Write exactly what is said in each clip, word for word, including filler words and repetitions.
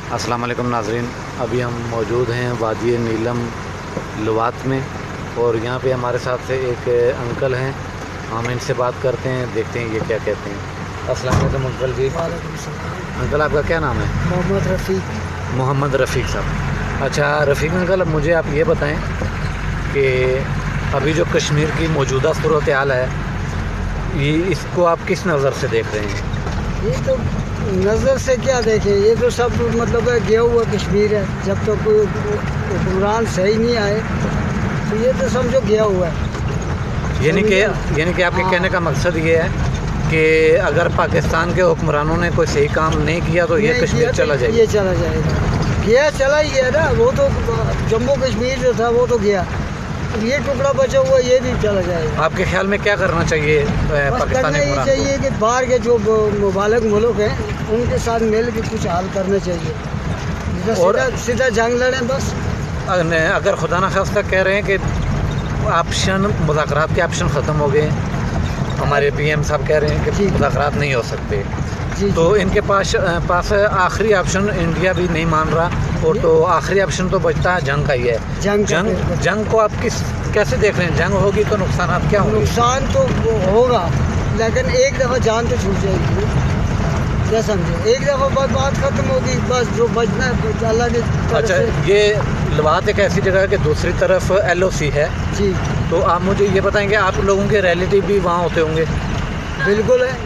अस्सलाम वालेकुम नाज़रीन, अभी हम मौजूद हैं वादी नीलम लवात में और यहाँ पे हमारे साथ से एक अंकल हैं। हम इनसे बात करते हैं, देखते हैं ये क्या कहते हैं। अस्सलाम वालेकुम अंकल जी। अंकल आपका क्या नाम है? मोहम्मद रफ़ीक। मोहम्मद रफ़ीक साहब। अच्छा रफ़ीक अंकल, अब मुझे आप ये बताएं कि अभी जो कश्मीर की मौजूदा सूरत हाल है, ये इसको आप किस नज़र से देख रहे हैं? ये तो नज़र से क्या देखें, ये तो सब मतलब है गया हुआ कश्मीर है। जब तक तो कोई हुक्मरान सही नहीं आए तो ये तो समझो गया हुआ है। यानी कि यानी कि आपके हाँ। कहने का मकसद ये है कि अगर पाकिस्तान के हुक्मरानों ने कोई सही काम नहीं किया तो ये कश्मीर चला जाएगा। ये चला जाएगा, गया चला ही गया ना। वो तो जम्मू कश्मीर जो था वो तो गया, ये टुकड़ा बचा हुआ ये भी चला जाएगा। आपके ख्याल में क्या करना चाहिए पाकिस्तानी? ये चाहिए कि बाहर के जो मुबालक मुल्क हैं उनके साथ मिल के कुछ हल करना चाहिए और सीधा, सीधा जंग लड़ें बस। अगर खुदा न खास्ता कह रहे हैं कि ऑप्शन मुज़ाकरात के ऑप्शन ख़त्म हो गए, हमारे पीएम साहब कह रहे हैं कि मुज़ाकरात नहीं हो सकते, तो इनके पास पास आखिरी ऑप्शन इंडिया भी नहीं मान रहा, और तो आखिरी ऑप्शन तो बचता है जंग का ही है। जंग जंग जंग को आप किस कैसे देख रहे हैं? जंग होगी तो नुकसान क्या होंगे? नुकसान तो होगा, लेकिन एक दफ़ा जान तो छूट जाएगी, क्या समझे? एक दफ़ा बाद बात ख़त्म होगी, बस जो बचना है अल्लाह के। अच्छा, ये लवात एक ऐसी जगह है कि दूसरी तरफ एल ओ सी है जी, तो आप मुझे ये बताएंगे आप लोगों के रिलेटिव भी वहाँ होते होंगे? बिल्कुल है,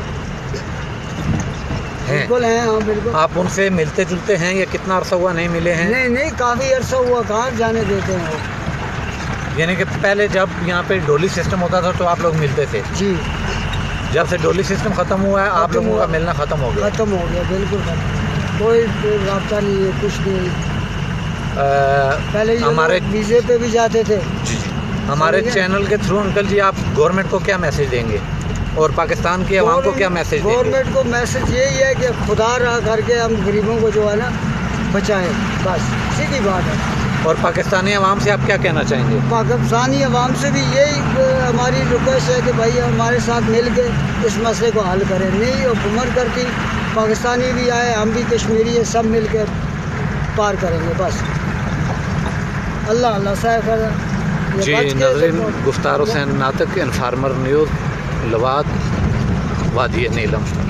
बिल्कुल हैं। हाँ बिल्कुल। आप उनसे मिलते जुलते हैं या कितना अरसा हुआ नहीं मिले हैं? नहीं नहीं, काफ़ी अरसा हुआ, कहाँ जाने देते हैं वो। यानी कि पहले जब यहाँ पे डोली सिस्टम होता था तो आप लोग मिलते थे? जी। जब से डोली सिस्टम ख़त्म हुआ है आप लोगों का मिलना ख़त्म हो गया? ख़त्म हो गया, बिल्कुल ख़त्म। कोई राब्ता नहीं है, कुछ नहीं। आ, पहले हमारे वीज़े पे भी जाते थे। जी जी। हमारे चैनल के थ्रू अंकल जी आप गवर्नमेंट को क्या मैसेज देंगे और पाकिस्तान की आवाम को क्या मैसेज देंगे? गवर्नमेंट को मैसेज यही है कि खुदा रहा करके हम गरीबों को जो है ना बचाएं, बस सीधी बात है। और पाकिस्तानी आवाम से आप क्या कहना चाहेंगे? पाकिस्तानी आवाम से भी यही हमारी रिक्वेस्ट है कि भाई हमारे साथ मिल के इस मसले को हल करें। नहीं हुकूमत करती, पाकिस्तानी भी आए, हम भी कश्मीरी है, सब मिल कर पार करेंगे बस। अल्लाह अल्लाह साहब जी। नाज़रीन, गुफ्तार हुसैन नातिक, इन्फार्मर न्यूज़, लवात, वादी नीलम।